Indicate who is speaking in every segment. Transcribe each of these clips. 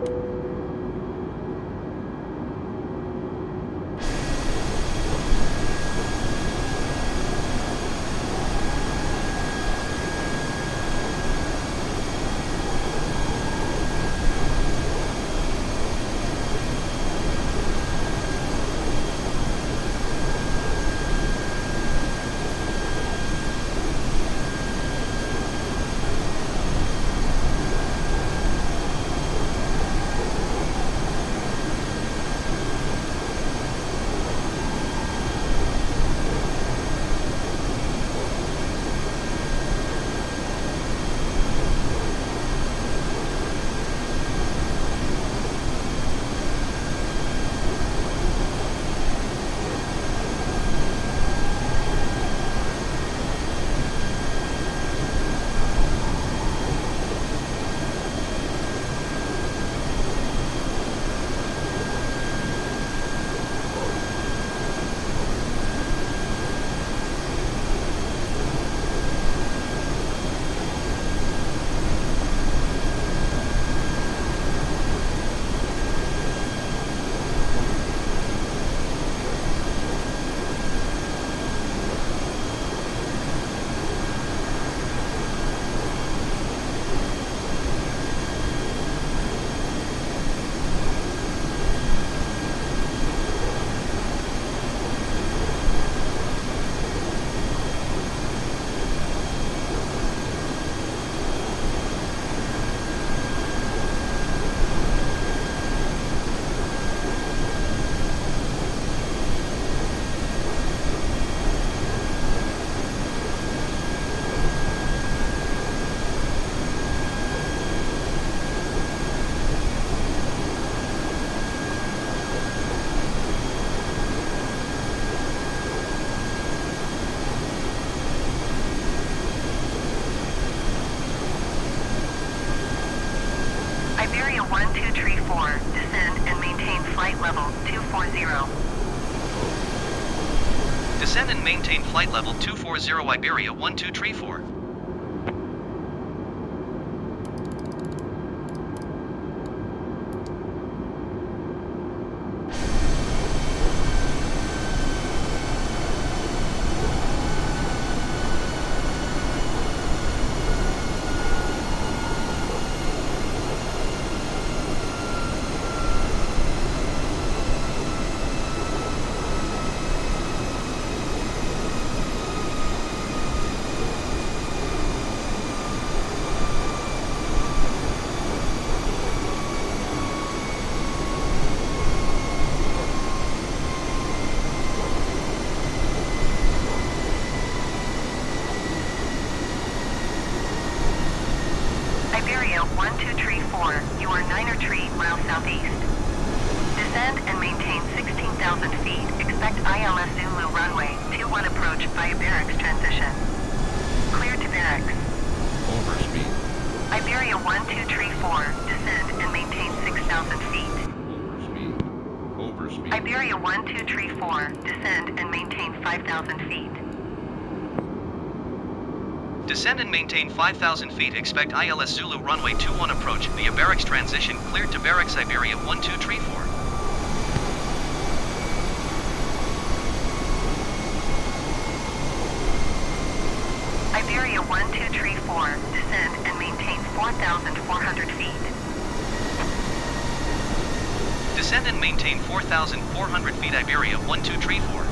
Speaker 1: Descend and maintain flight level 240.
Speaker 2: Descend and maintain flight level 240 Iberia 1234.
Speaker 1: Iberia 1234, you are 9 or 3 miles southeast. Descend and maintain 16,000 feet. Expect ILS Zulu runway 21 approach via barracks transition. Clear to barracks.
Speaker 3: Overspeed.
Speaker 1: Iberia 1234, descend and maintain 6,000 feet.
Speaker 3: Overspeed. Overspeed.
Speaker 1: Iberia 1234, descend and maintain 5,000 feet.
Speaker 2: Descend and maintain 5,000 feet. Expect ILS Zulu runway 21 approach via barracks transition. Cleared to barracks Iberia 1234.
Speaker 1: Iberia 1234, descend and maintain 4,400 feet.
Speaker 2: Descend and maintain 4,400 feet. Iberia 1234.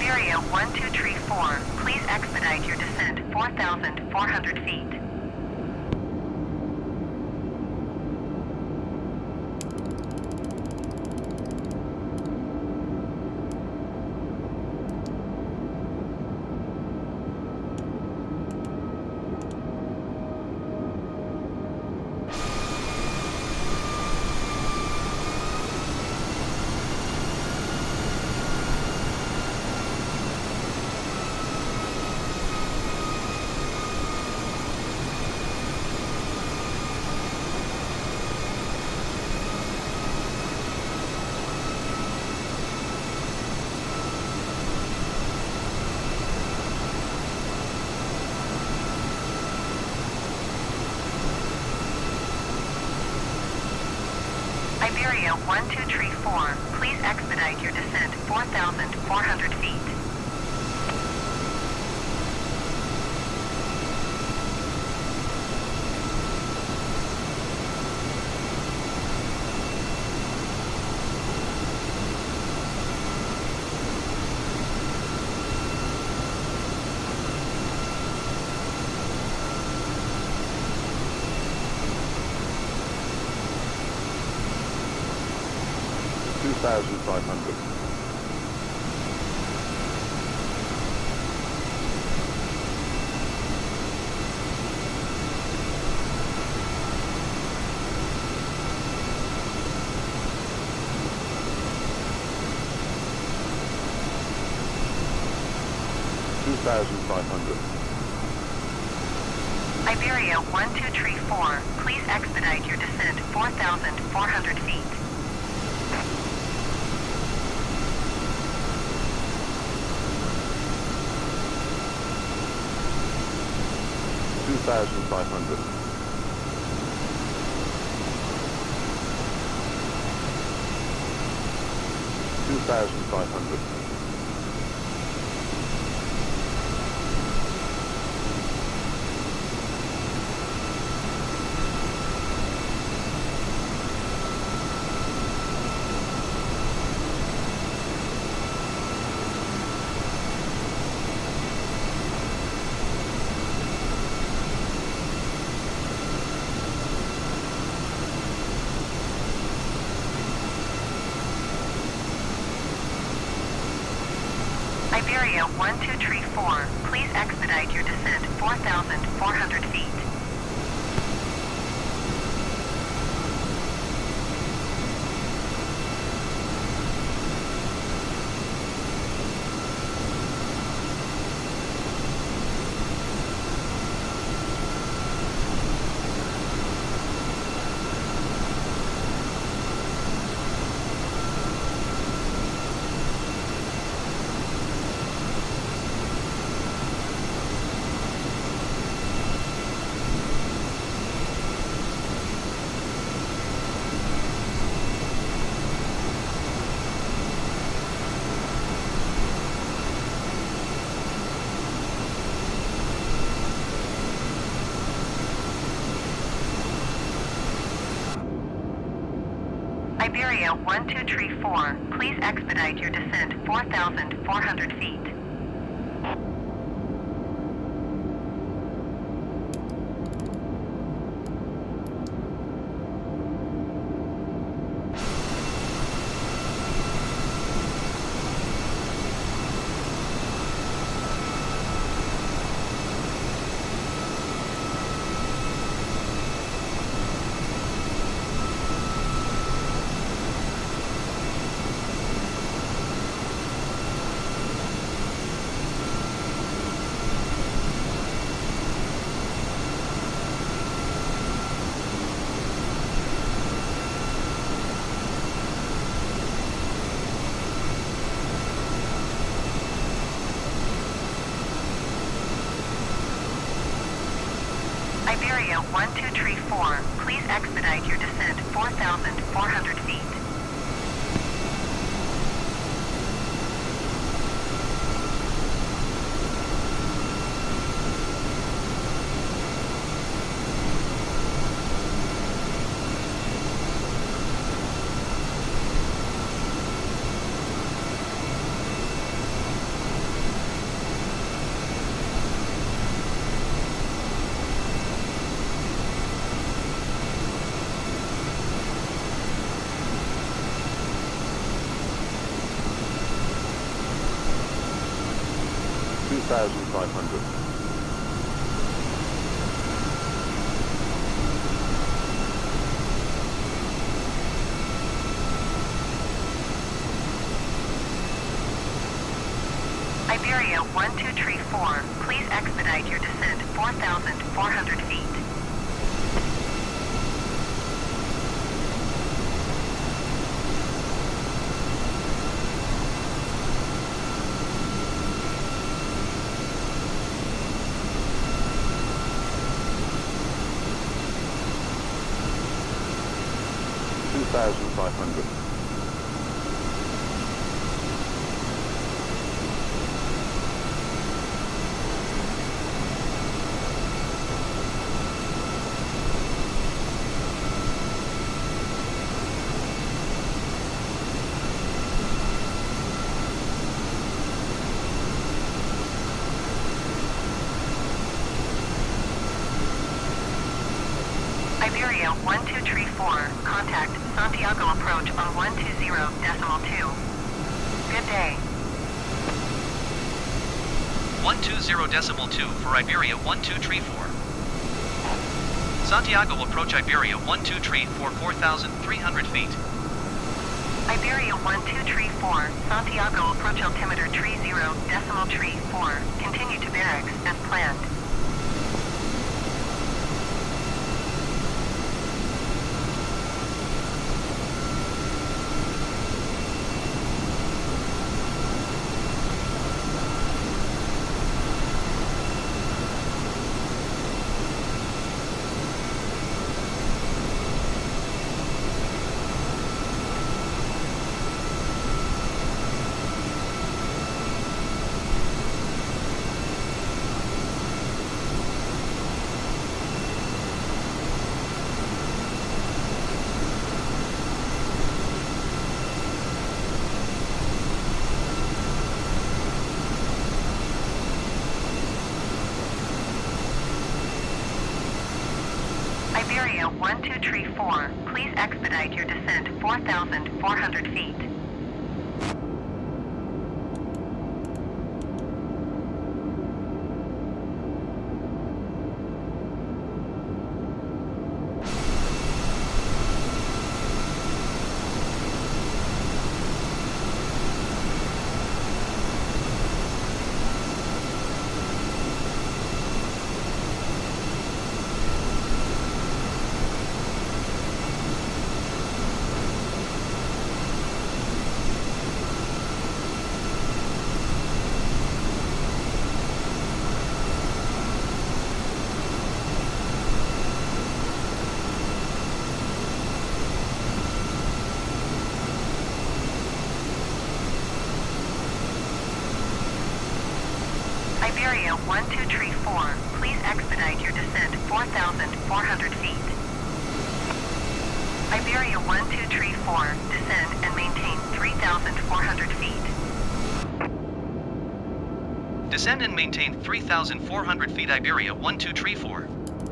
Speaker 1: Iberia 1234, please expedite your descent 4,400 feet. Iberia 1234, please expedite your descent 4,400 feet.
Speaker 4: $2,500. $2,500.
Speaker 1: Iberia 1234, please expedite your descent 4,400 feet.
Speaker 4: $2,500. $2,500.
Speaker 1: Iberia 1234, please expedite your descent 4,400 feet. Iberia 1234, please expedite your descent 4,400 feet. Iberia 1234, please expedite your descent 4,400 feet.
Speaker 4: 2,500.
Speaker 1: Iberia 1234, please expedite your descent 4,400 feet.
Speaker 4: $2,500.
Speaker 1: Iberia 1234, contact Santiago approach on 120.2. Good day.
Speaker 2: 120.2 for Iberia 1234. Santiago approach Iberia 1234 4,300 feet.
Speaker 1: Iberia 1234, Santiago approach altimeter 30.34, continue to barracks as planned. Iberia 1234, please expedite your descent 4,400 feet. Iberia 1234, please expedite your descent 4,400 feet. Iberia 1234, descend and maintain 3,400 feet.
Speaker 2: Descend and maintain 3,400 feet Iberia 1234.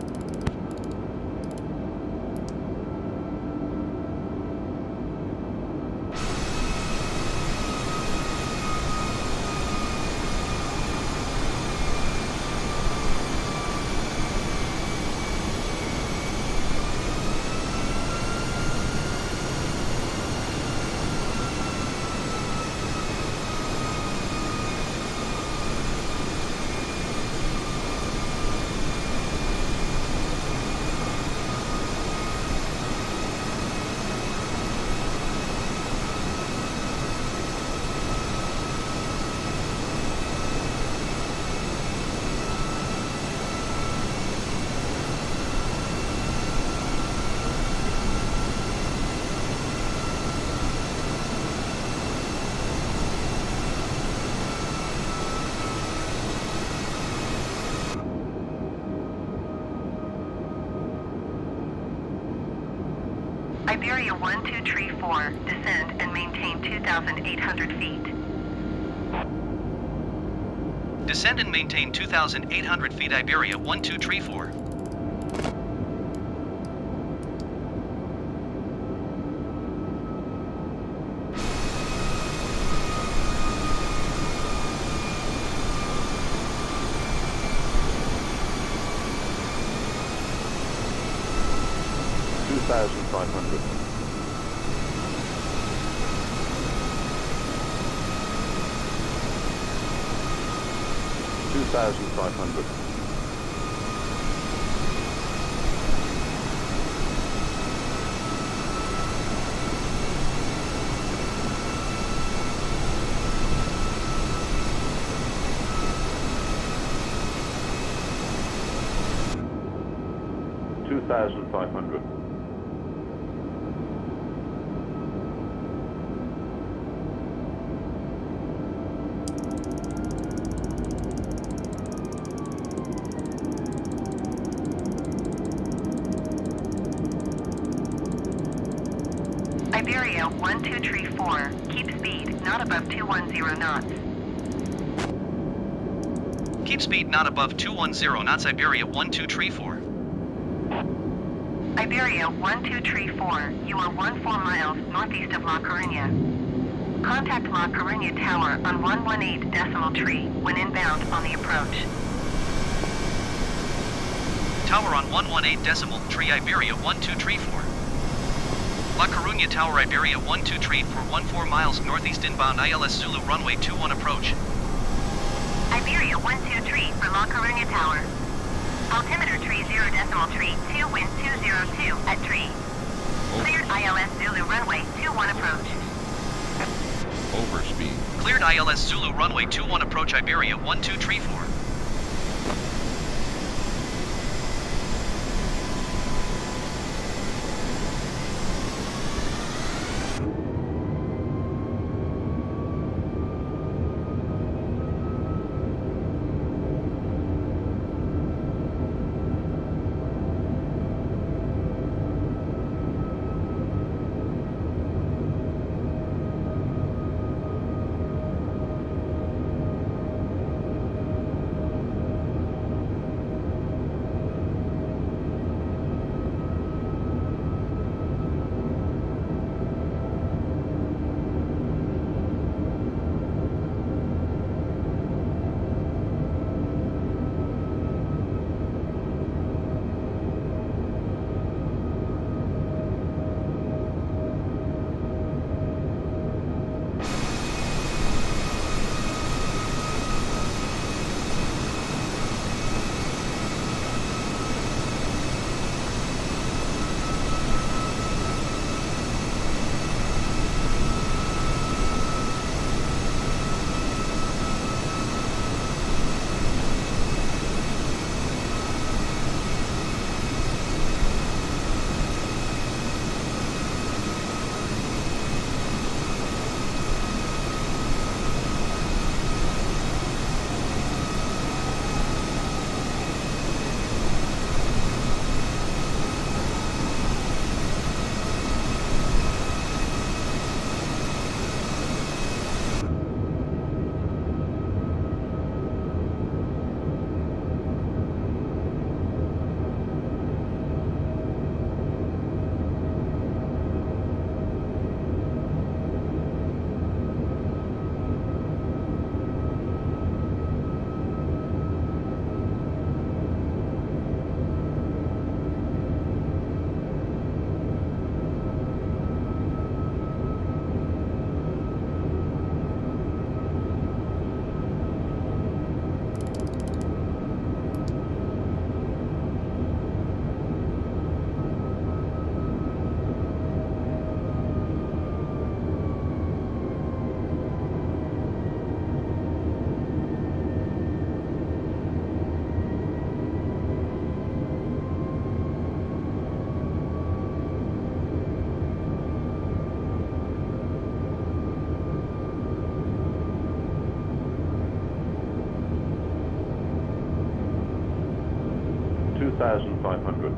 Speaker 2: Iberia 1234, descend and maintain 2,800 feet. Descend and maintain 2,800 feet Iberia 1234.
Speaker 4: 2,500. 2,500. 2,500.
Speaker 1: 'Iberia 1234, keep speed not above 210 knots.
Speaker 2: Keep speed not above 210 knots. Iberia 1234.
Speaker 1: 'Iberia 1234, you are 14 miles northeast of La Coruña. Contact La Coruña Tower on 118.3 when inbound on the approach.
Speaker 2: Tower on 118.3, Iberia 1234. La Coruña Tower, Iberia 123 for 14 miles northeast inbound ILS Zulu runway 21 approach.
Speaker 1: Iberia 123 for La Coruña Tower. Altimeter 30.3, 2 wind 202 at tree. Cleared ILS Zulu runway 21 approach.
Speaker 3: Overspeed.
Speaker 2: Cleared ILS Zulu runway 21 approach, Iberia 1234.
Speaker 4: 2,500.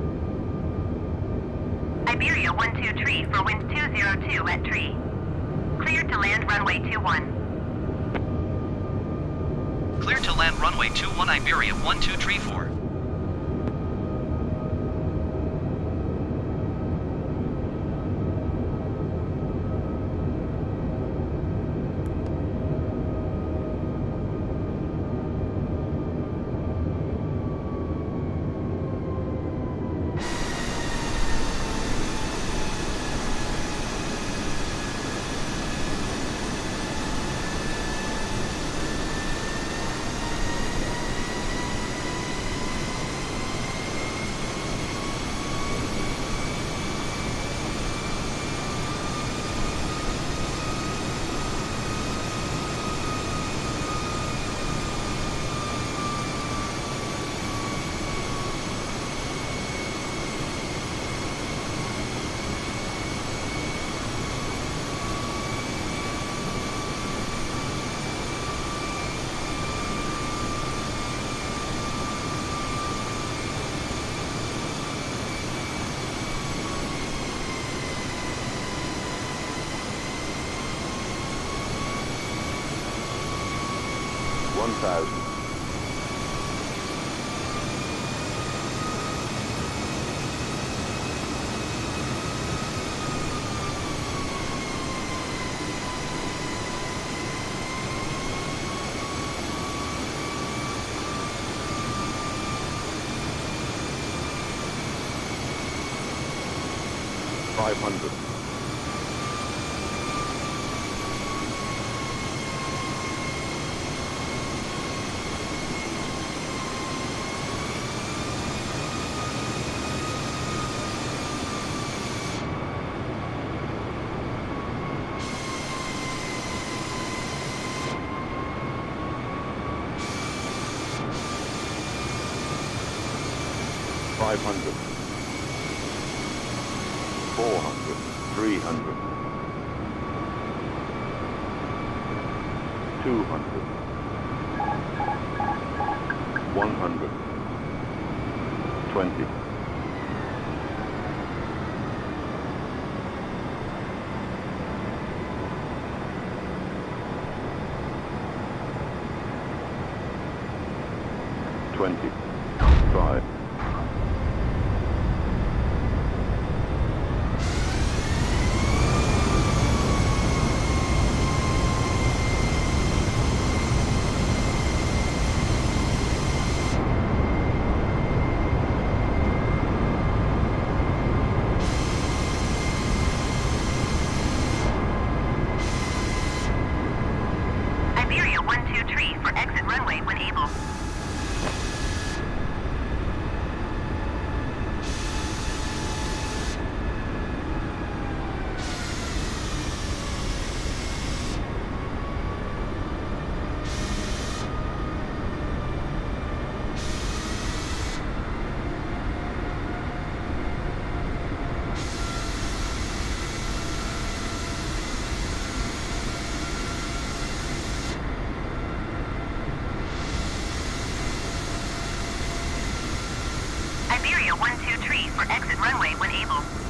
Speaker 1: 'Iberia 123 for wind 202 at tree. Cleared to land runway 21.
Speaker 2: Clear to land runway 21 Iberia 1234.
Speaker 4: $500. $500. 400, 300, 200, 100, 20, 25.
Speaker 1: Iberia 123 for exit runway when able. Iberia 123 for exit runway when able.